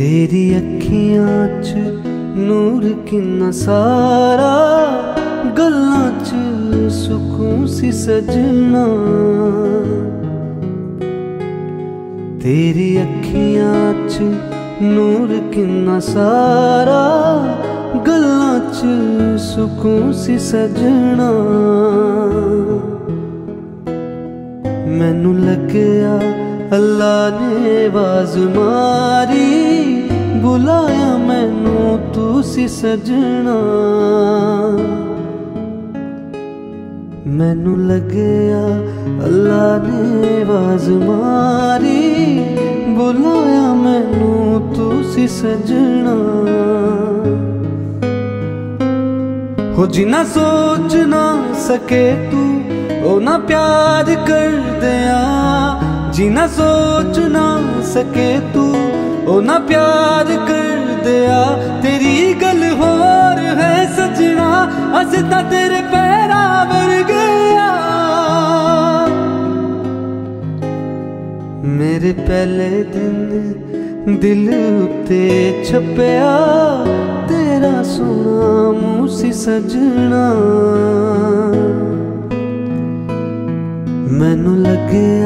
तेरी अखियां च नूर किन्ना सारा, गल्लां च सुकून सी सजना। तेरी अखियां च नूर किन्ना सारा, गल्लां च सुकून सी सजना। मैनू लग्या अल्लाह ने आवाज मारी, बुलाया मैनू तू सी सजना। मैनू लग्या अल्लाह ने आवाज मारी, बुलाया मैनू तू सी सजना। हो जिन्ना सोच ना सके तू ओ ना प्यार कर दिया, जिन्ना सोच ना सके तू ओ ना प्यार कर दिया। तेरी गल होर है सजना, असदा तेरे पैरा वर गया। मेरे पहले दिन दिल उत्ते छपया, तेरा सोना मुँह सी सजना। मैनू लग्या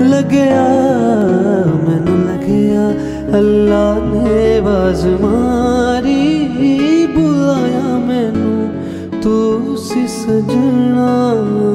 मैनू लग्या अल्लाह ने आवाज मारी, बुलाया मैनू तू सी सजना।